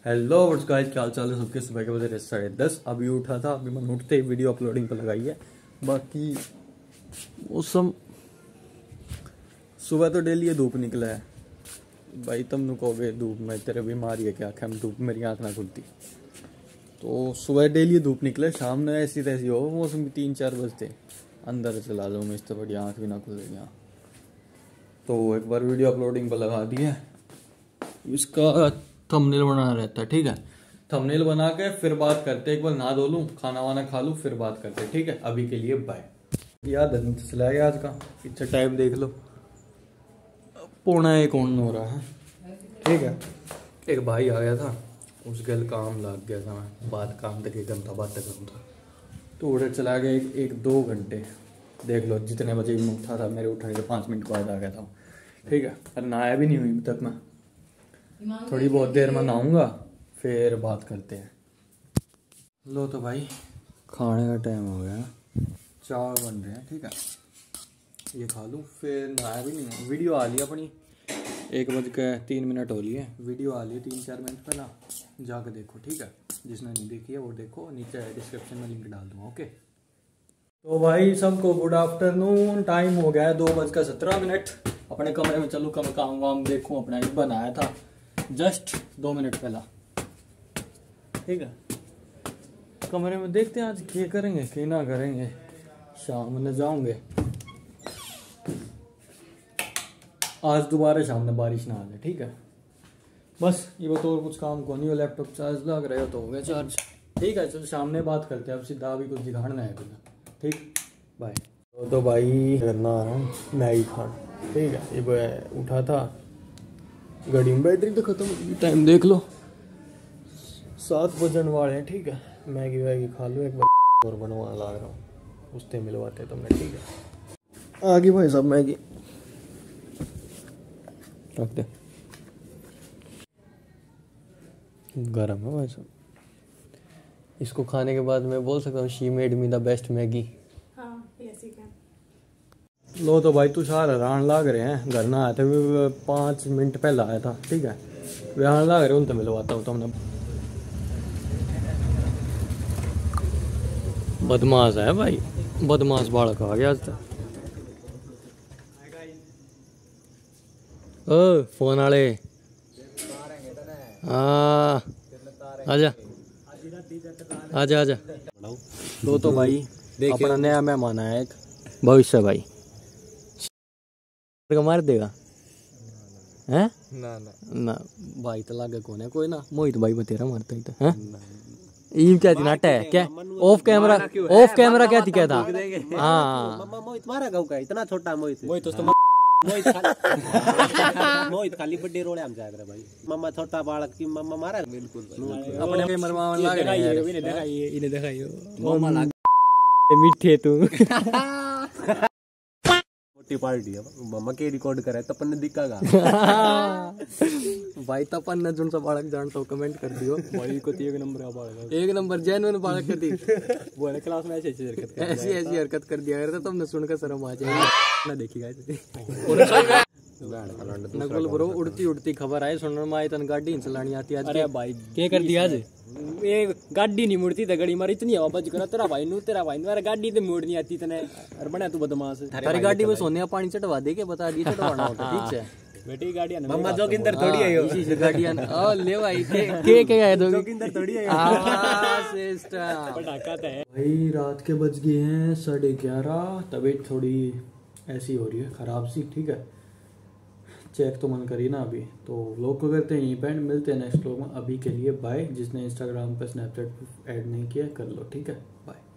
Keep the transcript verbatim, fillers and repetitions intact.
Hello what's guys, क्या हाल चाल है सबके। सुबह के बजे साढ़े दस। अभी उठा था, अभी मैंने उठते ही वीडियो अपलोडिंग पर लगाई है। बाकी मौसम सुबह तो डेली ये धूप निकला है भाई। तुम नु कहोगे धूप में तेरे बीमारी है क्या, आँखें में धूप मेरी आँख ना खुलती। तो सुबह डेली धूप निकले, शाम में ऐसी तैसी हो मौसम। तीन चार बजते अंदर चला जाऊँ मैं, इससे बढ़िया आँख भी ना खुल रही यहाँ। तो एक बार वीडियो अपलोडिंग पर लगा दी है। इसका थंबनेल बनाना रहता है, ठीक है। थंबनेल बना के फिर बात करते, एक बार नहा धो लूँ, खाना वाना खा लूँ, फिर बात करते, ठीक है। अभी के लिए बाय। याद है चला गया आज का, पीछे टाइम देख लो, पौना एक ऑन हो रहा है, ठीक है। एक भाई आ गया था, उस गल काम लग गया था, मैं बात काम तक एक घंटा बात तक था, तो उधर चला गया एक, एक दो घंटे। देख लो जितने बजे मैं उठा था, मेरे उठने के पाँच मिनट बाद आ गया था, ठीक है। और नहाया भी नहीं हुई अभी तक मैं, थोड़ी बहुत देर में नहाऊंगा, फिर बात करते हैं। लो तो भाई खाने का टाइम हो गया, चावल बन रहे हैं, ठीक है। ये खा लूँ, फिर नहाया भी नहीं। वीडियो आ ली अपनी, एक बज के तीन मिनट हो लिए, वीडियो आ ली तीन चार मिनट पहला, जाकर देखो, ठीक है। जिसने नहीं देखी है वो देखो, नीचे डिस्क्रिप्शन में लिंक डाल दूँगा, ओके। तो भाई सबको गुड आफ्टरनून। टाइम हो गया है दो बज कर सत्रह मिनट। अपने कमरे में चलूँ, कम काम वाम देखूँ अपना। बनाया था जस्ट दो मिनट पहला, ठीक है। कमरे में देखते हैं आज क्या करेंगे क्या ना करेंगे। शाम में जाऊंगे, आज दोबारा शाम में बारिश ना आ जाए, ठीक है। बस ये बात, और कुछ काम को नहीं हो। लैपटॉप चार्ज लग रहा हो तो हो गया चार्ज, ठीक है। चलो शाम में बात करते हैं, अब सीधा अभी कुछ दिखाना है तुझे, ठीक। बाय। तो, तो भाई करना आ रहा हूँ मैगी खान, ठीक है। ये उठा था, गाड़ी में बैटरी तो खत्म हो गई, टाइम देख लो सात बजन वाले हैं, ठीक है। मैगी वैगी खा लो एक बार, और बनवा ला रहा हूँ, उससे मिलवाते तुमने, ठीक है। आगे भाई साहब मैगी रख दे, गरम है भाई साहब। इसको खाने के बाद मैं बोल सकता हूँ she made me the best Maggi. लो तो भाई तुषार हरान लाग रहे हैं, घर ना आए थे पाँच मिनट पहले आया था, ठीक है। वे हरान लाग रहे उनसे मिलवाता हूँ तुमने। बदमाश है भाई, बदमाश बालक आ गया आज तक। ओ फोन वाले आजा आजा आजा। लो तो भाई अपना नया मेहमान आया एक, भविष्य भाई मार देगा हैं ना ना ना भाई तो लागे कौन है कोई ना। मोहित भाई बतेरा मारता ही तो हैं। ये क्या थी नाटा है क्या, ऑफ कैमरा ऑफ कैमरा क्या थी क्या था। हाँ मोहित मारा गाँव का इतना छोटा मोहित मोहित तो मोहित मोहित खाली बड्डे रोड़े हम जाकर भाई। मम्मा छोटा बालक की मम्मा मारा बिल्कुल अपने के मरवा लाग रहे हैं। इन्हें दिखाइए इन्हें दिखाइए मम्मा लाग मीठे तू मोटी पार्टी है मम्मा के रिकॉर्ड करे तपन ने दिखागा भाई तपन ने जो सा बालक जानता हो कमेंट कर दियो भाई को। एक नंबर का बालक, एक नंबर जेन्युइन बालक कर दी वो है क्लास में ऐसी ऐसी हरकत ऐसी ऐसी हरकत कर दिया करता, तुमने सुनकर शर्म आ जाएगी ना। देखी गाइस नकुल ब्रो, उड़ती उड़ती खबर आई सुनने में आई, तन गाड़ी चलानी आती आज। अरे भाई क्या कर दिया आज, ये गाड़ी नहीं मुड़ती तो गड़ी मारी इतनी हवा बज करा। तेरा भाई नू तेरा भाई मेरा गाड़ी तो मोड़ नहीं आती तने, और बना तू बदमाश। तेरी गाड़ी में सोने का पानी चढ़वा दे के बता दी चढ़वाना होता, ठीक है। बेटी गाड़ी मम्मा जोगिंदर थोड़ी है यो, इसी से गाड़ियां ओ ले भाई के के के आए दो जोगिंदर थोड़ी है हां सिस्टम पटाखा है भाई। रात के बज गए हैं साढ़े ग्यारह। तबीयत थोड़ी ऐसी हो रही है खराब सी, ठीक है। चेक तो मन करी ना अभी। तो व्लॉग को करते हैं यहीं पे, मिलते हैं नेक्स्ट व्लॉग में। अभी के लिए बाय। जिसने इंस्टाग्राम पर स्नैपचैट ऐड नहीं किया कर लो, ठीक है। बाय।